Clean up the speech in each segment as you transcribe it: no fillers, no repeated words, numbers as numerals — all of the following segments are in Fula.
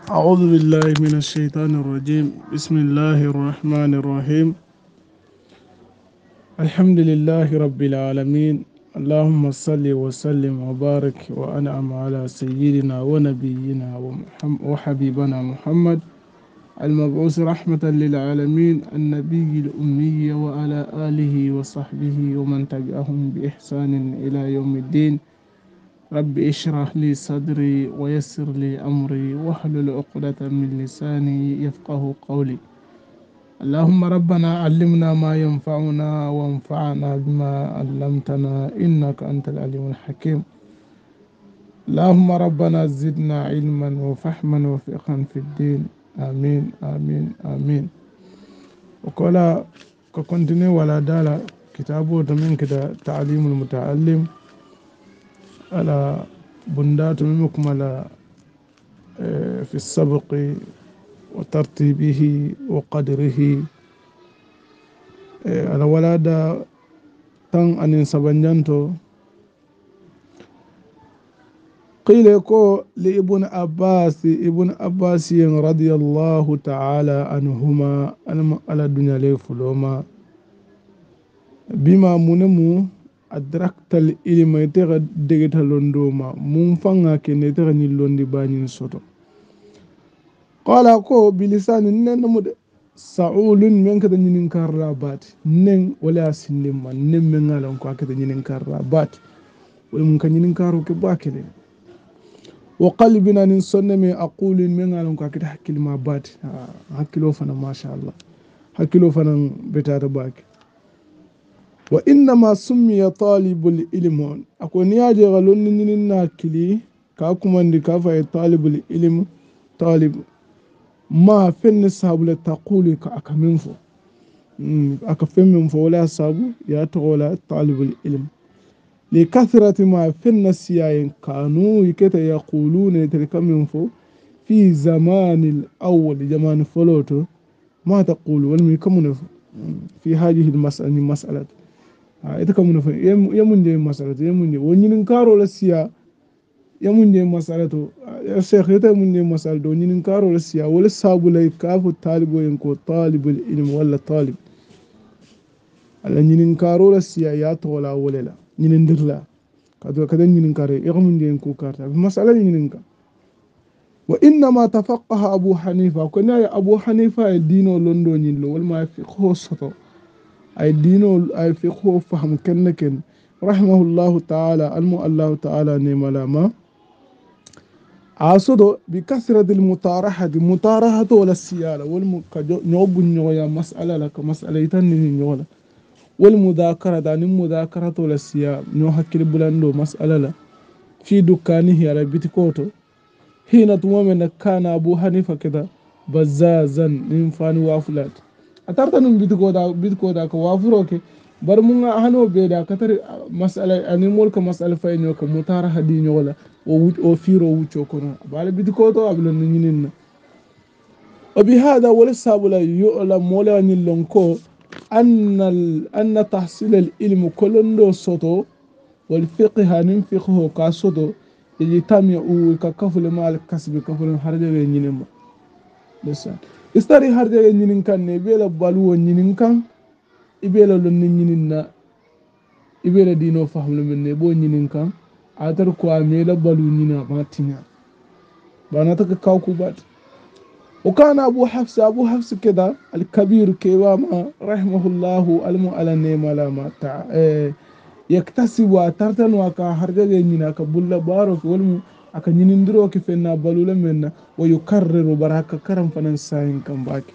أعوذ بالله من الشيطان الرجيم. بسم الله الرحمن الرحيم. الحمد لله رب العالمين. اللهم صل وسلم وبارك وأنعم على سيدنا ونبينا وحبيبنا محمد المبعوث رحمة للعالمين النبي الأمي وعلى آله وصحبه ومن تبعهم بإحسان إلى يوم الدين. رب اشرح لي صدري ويسر لي أمري واحلل عقدة من لساني يفقه قولي. اللهم ربنا علمنا ما ينفعنا وانفعنا بما علمتنا إنك أنت العليم الحكيم. اللهم ربنا زدنا علما وفهما وفقها في الدين. آمين آمين آمين. وقال كنتني ولا دالا كتابه من كده تعليم المتعلم على بندات مكملة في السبق وترتيبه وقدره على ولادة تن أن سبنجانتو. قيل يكو لابن عباس رضي الله تعالى عنهما على الدنيا لفلوما بما منمو أدركت العلم يتغى دغت لندوما منفعنا كن يتغى نلوندي بانين سوتو. قال كو بلسان نمود سعول من كده ننكر رابات نن ولا سنما نن من على كده ننكر رابات وممكن ننكرو كباكله. وقلبنا ننصنمي أقول من على كده حكي ما بات حكيلو فنا ما شاء الله حكيلو فنا بتاع باك. وإنما سمي طالب العلم أكون ياجي غلون نينا كلي كاكمان دي كافا طالب العلم طالب ما فين سابل تقول كأكمنفو أكفهم فو ولا سابو يا تقول طالب العلم لكثرة ما في النسيان كانوا يكتا يقولون يتركمنفو في زمان الأول زمان فلوتو ما تقول ولم يكمن في هذه المسألة يتكمن في يمن دي مسألة يمن دي ونين كارو لسيا يمن دي مسألة يا شيخ يمن دي مسألة ونين كارو لسيا ولا سابو لي كافو طالب وينكو طالب العلم ولا طالب على نين كارو لسيا يا تولا ولا لا نين درلا كذا نين كاري يغمن دي ينكو كارتا مسألة نين كا. وإنما تفقه أبو حنيفة كنا يا أبو حنيفة الدين لندو نيلو والما يفقه سطو أي دينو أي فقه فهم كنكن رحمه الله تعالى الله تعالى نيمالا ما عاصدو بكثرة المطارحة ولا السيالة نوب نويا مسألة لك مسألة تنين نولا والمذاكرة دان المذاكرة ولا السيالة نو حكي بلاندو مسألة لا في دكانه على بيتكوتو حين تمامنا كان أبو حنيفة كده بزازا ننفان وافلات أتارتا نم بيتكودا كوافروكي برمونا هانو بيدا كتر مسألة أنيمول كمسألة فاينيو كمطارحة دينيو ولا وفيرو وچوكونا بالي بيتكوتو أبلا نينينا. وبهذا ولسه ولا يعلم ولا نلونكو أن تحصيل العلم كلندو سوتو والفقه ننفقه كاسوتو اللي تاميو ككفل مال كسب كفل حرجة نينما لسه استاري حرجة نينن كان نبيلا بالو نينن كان إبيلا لون نيننا إبيلا دينو فهم من نبو نينن كان أتر كواميلا بالو نينا ماتينا باناتك كاوكو بات. وكان أبو حفص كده الكبير كيواما رحمه الله على النيمة لما يكتسب واترتن وكا حرجة نينا كبولا باروك ولمو aka ñinindiro ke fenna balula menna wa yukarriru baraka karam fanan sayin kan baki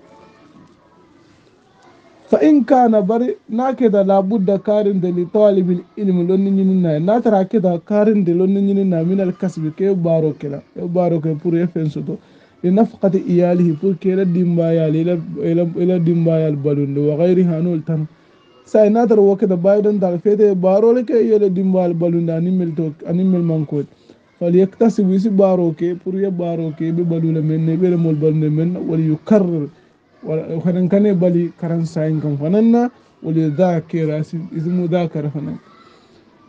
fa in kana bari nakeda labudda karinde li talibil ilmi lonni ñininna na tara keda karinde lonni ñininna min al kasbi ke baro ke pour fen soto li nafqati iyalihi pour ke la dimbayal ila dimbayal balunde wa ghairi hanul tan say na tara wokeda baydan dal fete baro le ke yele dimbayal balunde animel manko فليكتسب يسي باروكي pour يباروكي ببالولا من بير مول بالن من وليكرر وخنن كان بالي كران ساين كم فننا وليذاكر اسم ذاكر فنن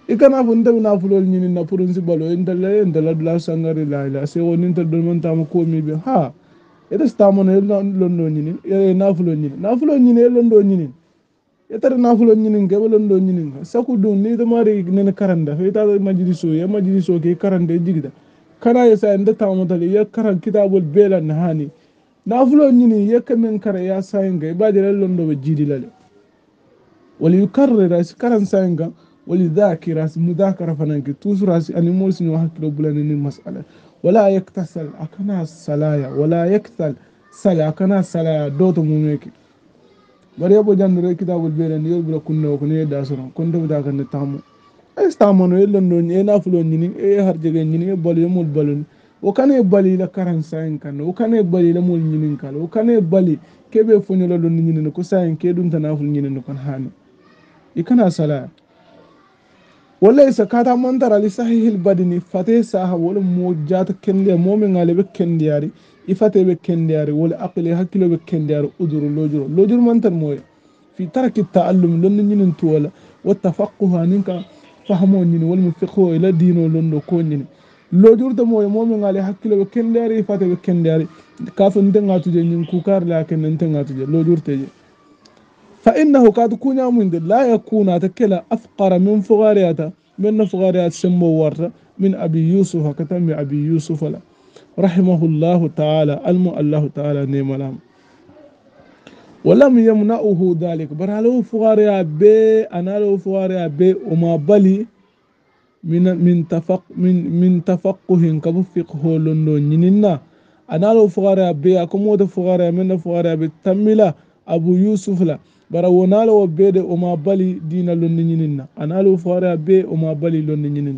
ikana fo ntabe nafulol ñinin na principal o entala dula sangari layla se woni ntal dol man tama komi be ha ede stamono londo ñinin nafulo ñinin nafulo ñinin e londo ñinin yetare nafulo ñinin ke londo ñinin saku dum ni to mari nene karanda fe ta majliso ya majliso ke karande jigida kana ya sa nda tama tali ya karan kitabul bela nahani nafulo ñinin ya kamen kara ya sayinga ba de londo be jidi lale wala yukarrira karan sayinga ولذاكرة مذاكرة فنانك توسراس أن يمورس إنه حكي بلان المسألة ولا يكتسل أكنا السلايا ولا يكتسل سلا أكنا السلايا دوت مميكي bari yabo jandore kitabul belen yol bula kunno ko ne da sono kon do da kan tamu ay stamono e londo e nafulo nyini e harjege nyini e bali mul balun o kane bali la 45 kan o kane bali la mul nyini kan o kane bali kebe fonyo la don nyini ko sayin ke dum tanaful nyini kon hani ikana sala وليس كاتا منتر لصحيح البدن فتي ساها ولا موجات كندي مومن على بكندياري يفتي بكندياري ولا أقل هكلو بكندياري أدر لوجر منتر موي في ترك التعلم لن نين تولا والتفقه نينك فهمو نين والمفقه إلى دينو لندو كون نين لوجر دموي مومن على هكلو بكندياري يفتي بكندياري كافو نتنغا تجي نين كوكار لكن نتنغا تجي لوجر تجي فإنه قد كون من لا يكون تكلا أفقر من فغارياتا من فغاريات سمو ورطة من أبي يوسف كتم أبي يوسف لا رحمه الله تعالى الله تعالى نيم لهم ولم يمنعه ذلك برالو فغاريا بي أنا لو فغاريا بي وما بلي من تفقه كبو فقه لندو نيننا أنا لو فغاريا بي أكمو فغاريا من فغاريا بي تملا أبو يوسف لا bara wonala wo bede o ma bali dina londi ñininna analo fara be o ma bali londi ñinin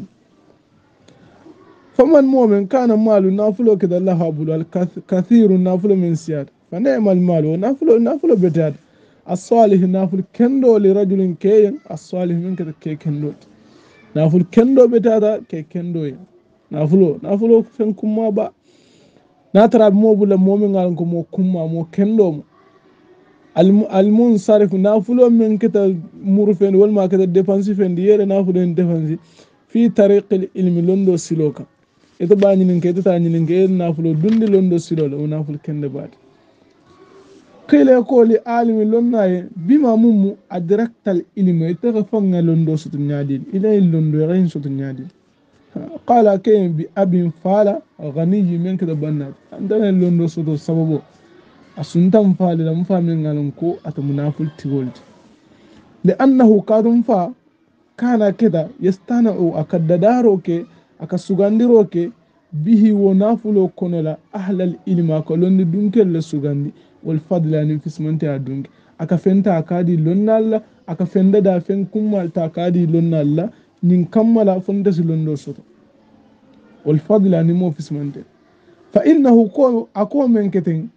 faman momen kana malu nafulo keda Allah habulu al kathiru nafulo min siyat fa ni'mal malu nafulo betad as-salih naful kendo li rajulin kayen as-salih min keda ke kendo naful kendo betada ke kendo nafulo fen kumma ba natara mo bula momen ngal ko mo kumma mo kendo mo المنصرف نافلو من كتا مرفين والما كتا ديفانسي فين ديالي نافلو ديفانسي في طريق العلم لوندو سيلوكا إذا باني ننكي تتاني ننكي نافلو دوندي لوندو سيلولا ونافل كند بعد قيل يقول عالم لوناي بما ممو أدركت العلم يتغفن لوندو ستنيادين إليه لوندو يغين ستنيادين قال كيم بأبي فالا غني من كتا بنات عندنا لوندو ستو سببو asuntan fa da mafamin ganin ko a ta munafulti gold li'annahu kadun fa kana kida yastana'u akaddadaro ke aka sugandiro ke bihi wa nafulo konola ahlal ilma ko londi dunkel le sugandi wal fadla ni fismante a dunki aka fenta akadi lonnalla aka fenda da fen kummal ta akadi lonnalla nin kammala fonda si londo soto wal fadla ni mo fismante fa innahu ko ako men keten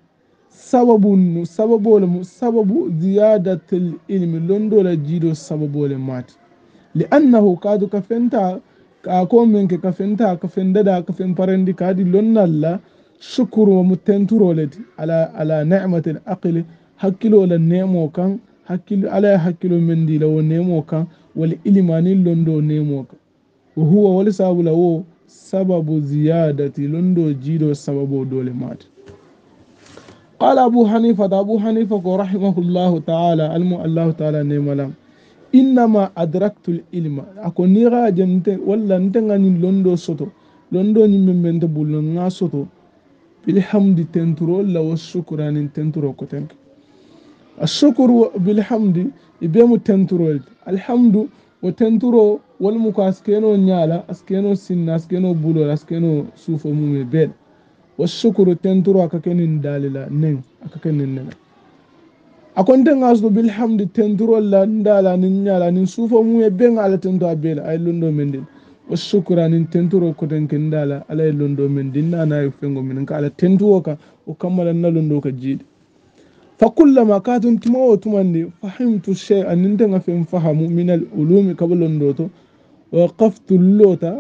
sababu ziyadatul ilmi londo la jido sababu le mat li'annahu kadu kafenta ka ko men ke kafenta kafenda da kafen parendi kadi lonnalla shukru wa mutenturo lati ala ni'matil aqli hakilo la nemo kan hakilo ala hakilo men di lawo nemo kan wal ilmani londo nemo kan wa huwa wal sababu ziyadati londo jido sababu dole mat قال أبو حنيفة رحمه الله تعالى الله تعالى نيملام إنما أدركت العلم أكون نيغا جنت ولا نتغني لوندو سوتو لوندو نيمن بنت بولنا سوتو بالحمد تنترو لا والشكر أن تنترو كتنك الشكر بالحمد يبيمو تنترو الحمد وتنترو والمكاسكينو نيالا اسكينو سين اسكينو بولو اسكينو سوفو مومي بيل والشكر تنترو أكاكنين داللا نين أكاكنين نين أكون تنغاسو بالحمد تنترو لا ندالا نيالا نسوفو موية بين على تنتو أبيلا أي لندو من دين والشكر أن تنترو كتن كندالا على لندو من دين أنا يفنغو منك على تنتوكا وكمل أن لندو كجيد فكلما كاتن تمو تمني فهمت الشيء أن ننتغ فهم من العلوم قبل لندوتو وقفت اللوتا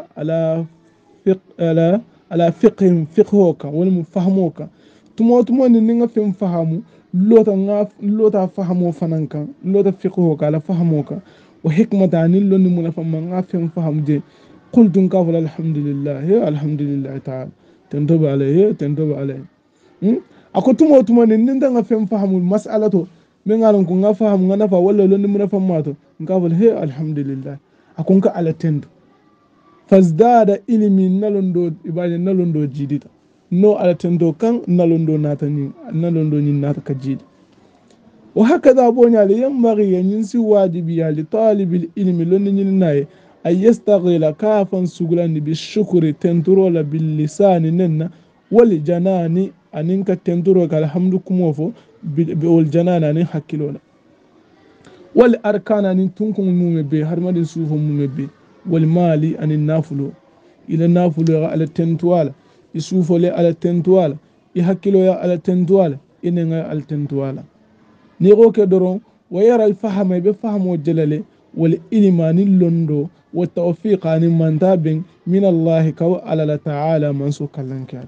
على فقهوكا والمفهموكا تمو نينغا فهم فهمو لوتا فهمو فنانكا لوتا فقهوكا على فهموكا وحكمة عن اللون من فما فهم فهم جي قلت كافل الحمد لله هي الحمد لله تعالى تنتبه عليه تنتبه عليه ako tumo tuma ni ninda nga fem fahamu mas'ala to men ngalon ko nga fahamu nga nafa walla londi mun famma to ngafal he alhamdulillah akon ka ala tendo fazdada ilmi nalondo ibaje nalondo jidita no ala tendo kan nalondo natani nalondo nyin nata ka jidi wa hakada bonya le yambari yanyin si wajibi ya li talibil ilmi londi nyin naye ay yastaghila kafan sugulan bi shukri tenturo la bil lisani nenna wal janani anin ka tenturo ka alhamdu kumofo wal janani anin hakilola wal arkana anin tunkun mume be harmadin sufo mume be wal mali anin nafulo ila nafulo ya ala tentuala isufo le ala tentuala I hakilo ya ala tentuala inenga ala tentuala ni roke doron wayara al fahama be fahamo jelale wal ilmani londo wa tawfiqa anin mantabin min Allah ka ala ta'ala mansu kallankat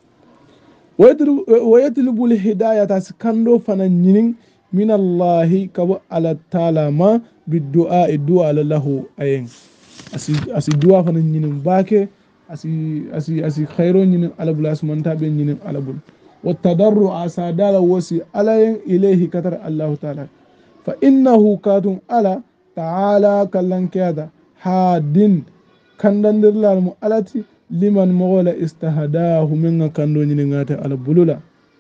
ويطلب الهداية سكندو فننين من الله كبو على تعالى ما بالدعاء الدعاء له أين أسي دعاء فننين باكي أسي خيرون نين على بلا اسمان تابين نين على بل والتضرع أسادال وسي على إليه كتر الله تعالى فإنه كاتم على تعالى كلن كذا حادين كندندر لالمو علتي liman mogola istahadahu menga kando nyini ngate ala bulula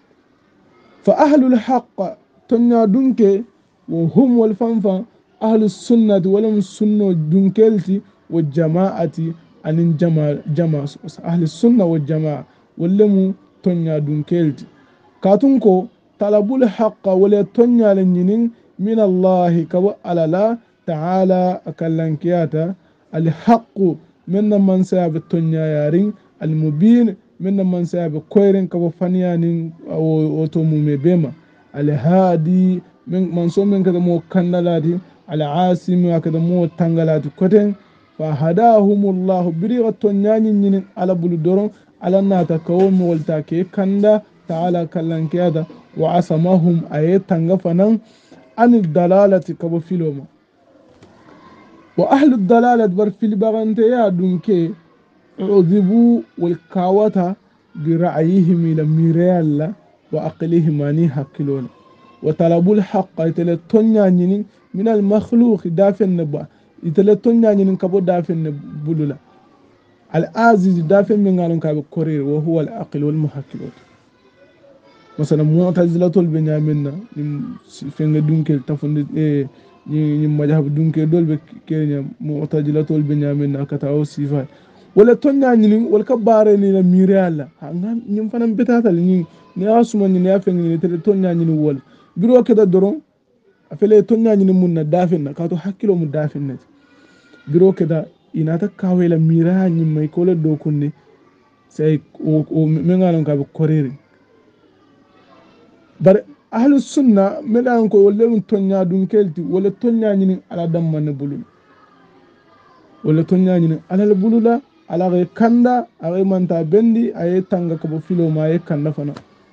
fa ahlul haqq tonya dunke wa hum wal fanfa ahlus sunnati walam sunno dunkelti wa jama'ati anin jama ahlus sunna wa jama'a wallemu tonya dunkelti katunko talabul haqq wala tonya nyinin min Allah ka ala ta'ala akallankiyata al haqq من من سياب التنيا يارين المبين من من سياب كويرين كبو فنيانين أو تومومي بيما الهادي من سو من كده مو كنلاتي العاصم كده مو تنغلاتي كوتين فهداهم الله بريغة التنيا نين على بلدورون على ناتا كوم والتاكي كندا تعالى كلان كيادا وعصمهم أي تنغفنان عن الدلالة كبو فيلوما وأهل الضلالة بر في البغنتيا دونكي عذبوا والكاوتا برعيهم إلى ميريالا وأقلهم أني حكلون وطلبوا الحق يتلتونيا من المخلوق دافن نبا يتلتونيا كبو دافن نبولولا العزيز دافن من قالون كابو كورير وهو العقل والمحكلون مثلا معتزلة البنيامين فين دونكي تفند ni majhab dunke dolbe kenya mu'tazilatul binyamin akata o sifa wala tonya ni wala kabare ni la mirala ngam nyim fanam betatal ni asuma ni ya fengi ni tele tonya ni wol biro keda doron afele tonya ni munna dafin na kato hakkilo mu dafin na biro keda inata kawela mira ni may ko le do kunni say o mengalon ka be korere bar ahlu sunna medan ko wolle tonya dun kelti wala tonya nyini ala damman bulul wala tonya nyini ala bulula ala ga kanda ay manta bendi ay tanga ko filo ma ay kanda fana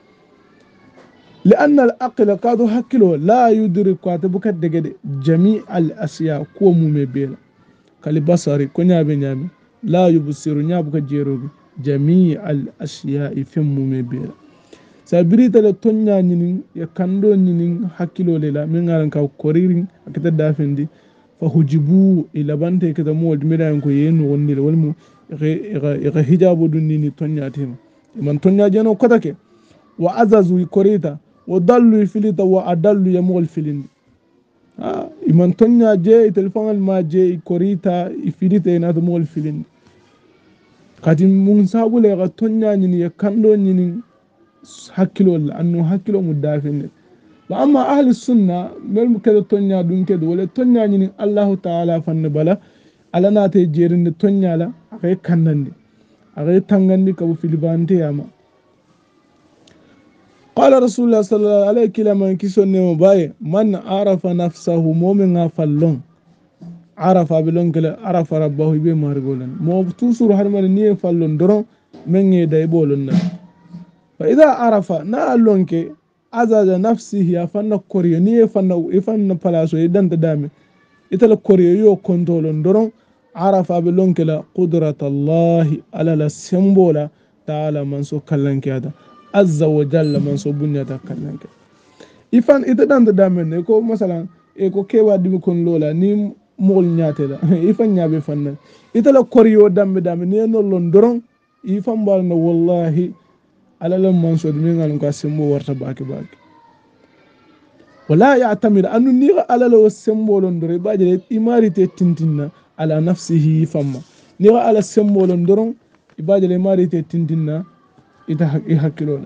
لأن العقل كادو حكلو لا يدرك كاتبك دغد جميع الأشياء كو مبيلا كالبصري كنيا بنيامي لا يبصر نيابك جيروغي جميع الأشياء فم مبيلا sabiri tale tonya nyinin ya kando nyinin hakilo lela mengaran ka koririn akita dafendi fa hujibu ila bante kita mo dmira ko yenu wonni walmu ga hijabu dunni tonya tema man tonya jeno kotake wa azazu korita wa dallu filita wa adallu yamul filin iman tonya je telefon ma je korita ifilita ina to mol filin kati mun sabule ga tonya nyinin ya kando nyinin hakkilo annu hakkilo mudafin ba amma ahli sunna mel kede tonya dun kede wala tonya ni Allah ta'ala fanna bala alana te jerin tonya la akay kannandi akay tangandi ko filibante yama qala rasulullah sallallahu alaihi wasallam kisonne mo baye man arafa nafsahu mu'min fallon arafa bilon kala arafa rabbahu be margolan mo tusuru harman ni fallon doron mengi day bolon na فإذا عرف نالونك عزاز نفسه يفن كوريو ني يفن بلاسو يدن تدامي itala koriyo kontolon doron arafa be lonkela qudratallahi ala la sembola taala man so kallanke ada azza wa jalla man so bunyata kallanke ifan ita dan da damen ko masalan ko kewa dimi kon lola ni mol nyaate la ifan nyaabe fanna itala koriyo dambe ne no lon doron ifan bal no wallahi ala la man so dimi ngal ko sembo warta baki wala ya'tamir anu ni ala la sembolon dore baje imarite tintinna ala nafsihi famma ni ala sembolon doron ibaje le marite tintinna ita hakkilola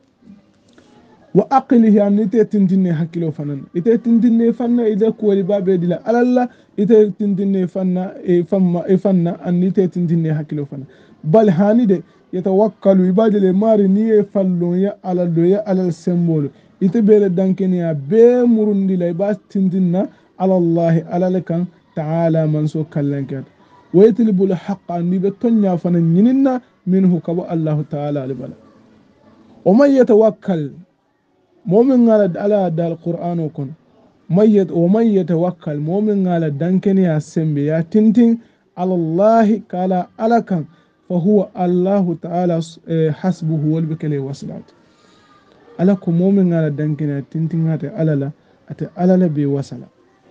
wa aqlihi an ite tintinne hakkilo fanan ite tintinne fanna ida kuwali babe dila alalla ite tintinne fanna fanna an ite tintinne hakkilo fanna bal hanide yatawakkalu ibaje le mari ni fallo ya ala do ya ala sembolo ite bele dankeniya be murundi la ba tintinna ala allah ala lakan ta'ala man so kallankat wa yatlibu al haqqa ni be tonya fana nyinna minhu kaba allah ta'ala libala wa man yatawakkal mu'min ala dal qur'ano kon wa man yatawakkal mu'min ala dankeniya sembe ya tintin ala allah kala alakan fa huwa allah ta'ala hasbuhu wal bikali waslat ala ko momin ala dankina tintin ate alala be wasala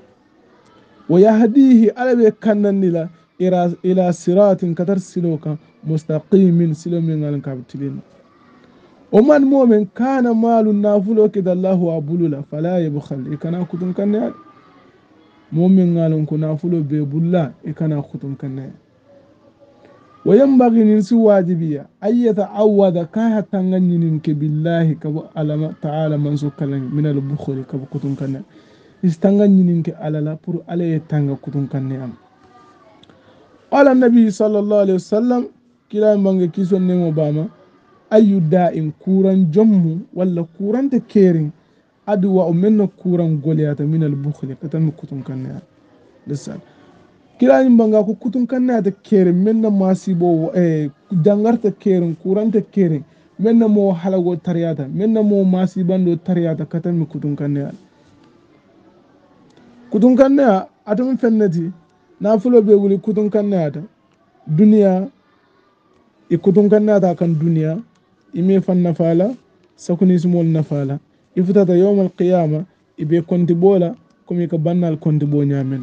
wa yahdihi ala be kannanila ila siratin katar siloka mustaqimin silomin ala kabtilin o man momin kana malu nafulo kidallahu abulula fala yabkhal ikana kutun kanne momin ala ko nafulo be bulla ikana kutun kanne وينبغي ننسي واجبية أن يتعوذ كاها تنغنين بالله كبو علم تعالى منسو كلن من البخل كبو كتن كنا استنغنين على لا بور عليه تنغ كتن كنا قال النبي صلى الله عليه وسلم كلا مانغ كيسو نيمو باما أي دائم كوران جمو ولا كوران تكيرين أدوا من كوران غوليات من البخل كتن كنا لسان kila yin banga ko kutun kanna ta kere menna masibo dangarta keren kuranta keren menna mo halago tariyata menna mo masibando tariyata katan mi kutun kanna atum fennati na fulo be wuli kutun kanna ta duniya kutun kanna ta kan duniya ime fan nafala sakuni smol nafala ifutata yawmal qiyama ibe konti bola komi ka bannal konti bo nyamen.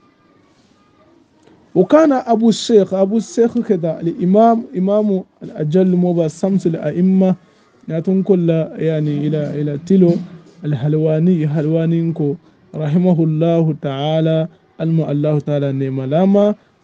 وكان أبو الشيخ كذا إمام الأجل موبا سمس الأئمة ناتون كل يعني إلى تلو الهلواني رحمه الله تعالى الله تعالى نيما لما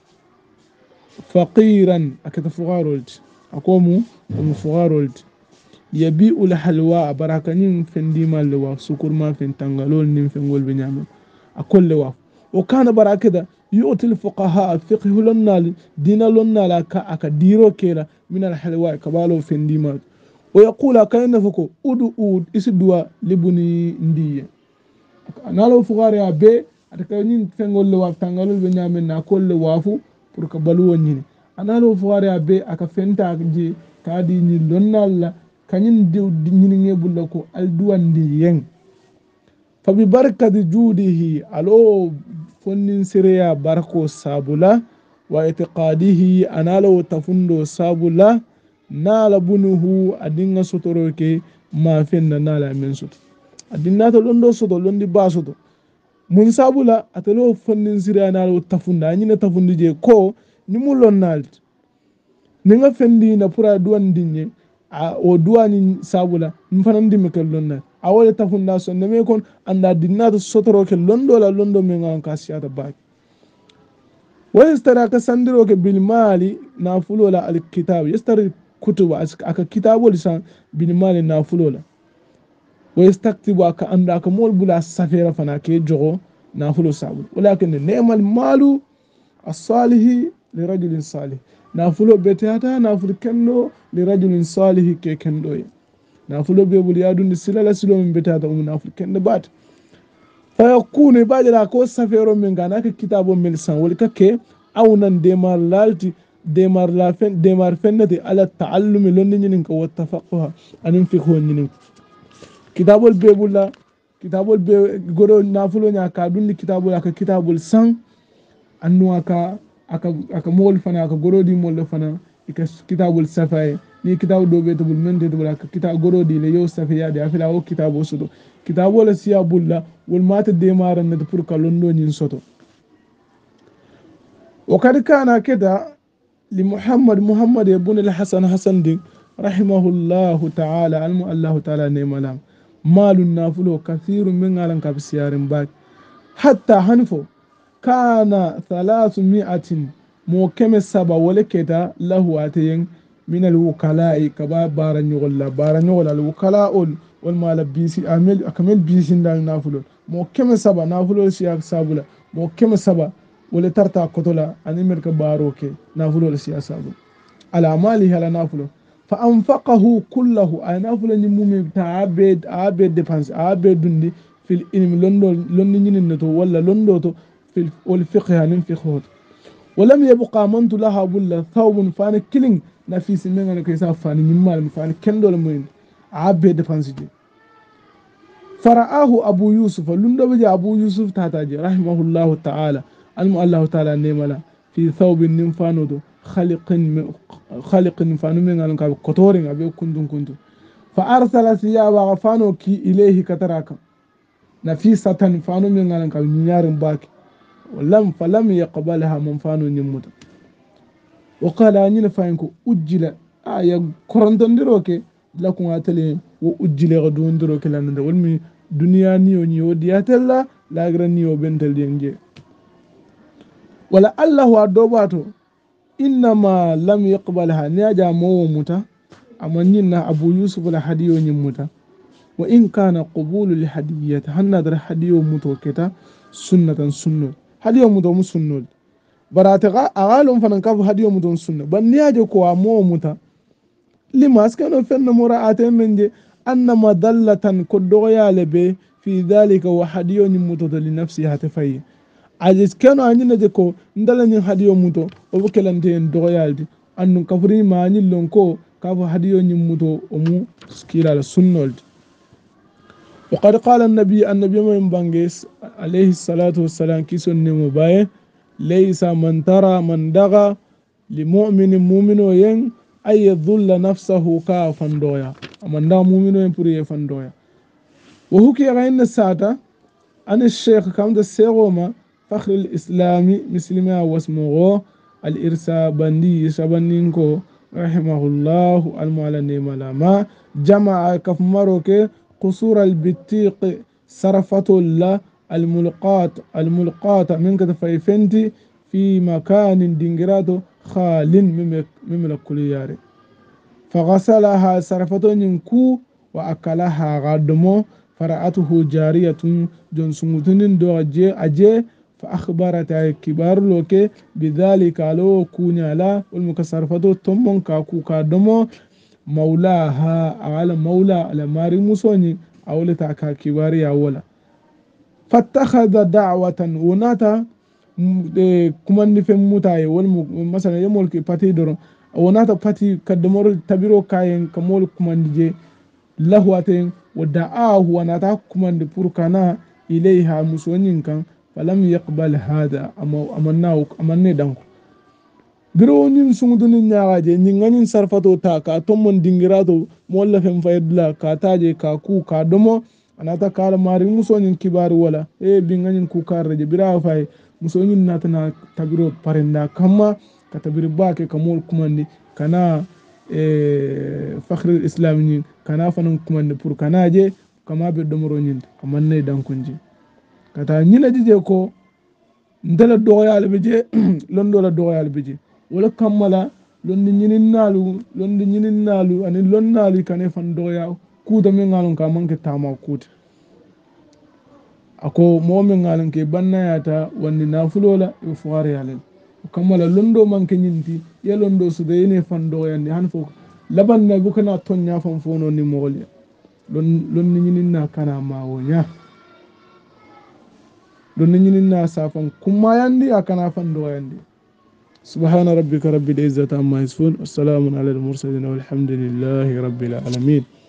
فقيرا أكت فغارولت أقوموا فغارولت يبيع الحلوى براكنين فنديما لوا سكر ما فين تنغلول نين فنقول بنيامن أكل لوا وكان براكدا يؤتي الفقهاء فقه لنال دين لنال أكا ديرو كيلا من الحلواء كبالو فنديمات ويقول كأن فكو أود إسدوا لبني ندية نالو فقاري أبي أتكلم فنقول لواف تنقلوا بنيامين ناكل لوافو برك بلو نيني نالو فقاري أبي أكا فنتا أكجي كادي ني لنال كنين ديو نيني بلوكو الدوان ديين فببركة جوده ألو فنن سريا بركو سابولا وإعتقاده أنالو تفندو سابولا نال بنه أدين سطروكي ما فين نال من سطر أدين ناتو لندو سطر لندي باسطر من سابولا أتلو فنن سريا نالو تفندا أنينا تفندي جي كو نمولون نالت نيغا فندي نپورا دوان ديني o duwani sabula mfanandi mekel lonna awole tafunda so neme kon anda dinnato sotoro ke londo me ngan kasiyata baki wa yastaraka sandiro ke bil mali na fulola al kitab yastari kutuba aka kitabo lisan bil mali na fulola wa yastaktibu aka anda aka mol bula safera fana ke jogo na fulo sabul walakin nemal malu as-salihi li rajulin salih nafulo betata naful kendo li rajulin salihi ke kendo nafulo be bul yadundi silala silo min betata naful kendo bat fa yakunu bajala ko safero min gana ka kitabo min san wal kake awnan demar lalti demar fennati ala taallumi lonni nyinin ko wattafaqha anin fiqhu nyinin kitabol be bulla kitabul be goro nafulo nya ka dunni kitabul aka kitabul san annu aka mol fana aka goro di mol fana ika kitabul safai ni kitabu do be to bul men de to aka kitab goro di le yo safai ya de afila o kitabu soto kitabu la siya bulla wal mata de maran na pour ka londo nyin soto وقد كان كده محمد ابن الحسن حسن دين رحمه الله تعالى الله تعالى نعم مال النافل كثير من على كبسيار باك حتى هنفو كان 300 موكم السبا ولكتا له أتين من الوكلاء كبا بارنيوغلا الوكلاء والمال بيسي أكمل بيسي دال نافل موكم السبا نافل سياق سابلا موكم السبا wole tarta kotola ani merka baro ke nafulo la siyasa bu ala malihi ala nafulo fa anfaqahu kullahu ay nafulo ni mumi ta abed dépense abed dundi fil ilmi londi nyinin to wala londo to fil wal fiqh hanin fiqh ولم يبقى منت لها بلا ثوب فان كيلين نفيس من كيسا فان نيمال فان كندول موين عبد dépense دي فرآه أبو يوسف لندو بجي أبو يوسف تاتاجي رحمه الله تعالى الله تعالى نيملا في ثوب نفانو خلق نفانو من أنك كتورين أبي كنتم فأرسل ثيابا فانو كي إليه كتراك نفيسة فانو من أنك نيار باك فلم يقبلها من فانو نموت وقال أني فانكو أجل آية كورنتون دروكي لكم أتلي وأجل غدون دروكي لأنه والمي دنيا نيو دياتلا لاغرا نيو بنتل دينجي ولا الله أدوباتو إنما لم يقبلها نياجا مو متا أما نينا أبو يوسف الحديو نموتا وإن كان قبول الحدية هنادر حديو متو كتا سنة حديو متو مسنة براتغا أغالهم فننكاف حديو متو سنة بل نياجا كوا مو متا لما أسكنوا فن مراعاتين من دي أنما دلة كدوغيا لبي في ذلك وحديو نموتو لنفسي هتفاي ajis keno anyina je ko ndala nyin hadiyo muto o bukelante en doyaldi annun kafri ma nyin lonko kafo hadiyo nyin muto o mu skila la sunnoldi وقد قال النبي من بانجيس عليه الصلاة والسلام كيسون نمو باي ليس من ترى من دغى لمؤمن مؤمن ين أي يذل نفسه كافا دويا من دا مؤمن ين بريه فندويا وهكي غين الساعة أن الشيخ كام دا سيغوما فخر الإسلامي مسلمي واسمه الإرسابندي شبنينكو رحمه الله المعلن ملاما جمع كف مروكي قصور البتيق صرفة الله الملقات من كتفيفنتي في مكان دينجراتو خال من الكلياري فغسلها صرفة نكو وأكلها غادمو فرأته جارية جنسمتن دو أجي فأخبرت كبار لوكي بذلك لو كوني لا والمكسرفتو تمون كاكو كادمو مولاها على مولا على ماري موسوني أولي تاكا كباري أولا فاتخذ دعوة وناتا كمان نفهم متاي مثلا يمول كي باتي دورو وناتا باتي كدمور تبيرو كاين كمول كمان دي لهواتين ودعاه وناتا كمان دي بوركانا إليها موسونين كان فلم يقبل هذا أمنا دانكو biro nin sungduni nyaaje nyinganin sarfato ta ka tommon dingirato molla fem fayedla ka taje ka ku ka domo anata kala mari musonin kibari wala binganin ku karje bira fay musonin natana tabiro parenda kama ka tabiri bake kamol kumandi kana fakhr islam ni kana fanan kumandi pour kanaje kama be domoro nyin amanne dankunji kata nyina dije ko ndala doyal beje londo la doyal beje wala kammala londi nyinin nalu ani lon nalu kane fan doya kuda min ngalon ka manke tama kuta ako momin ngalon ke banna yata wandi nafulola e fuare yalen kammala londo manke nyinti ye londo su de ne fan doya ni han fo laban na bukana tonya fan fono ni mogol lon nyinin na kana mawonya lon nyinin na safan kuma yandi akana fan doya yandi سبحان ربك رب العزة عما يصفون والسلام على المرسلين والحمد لله رب العالمين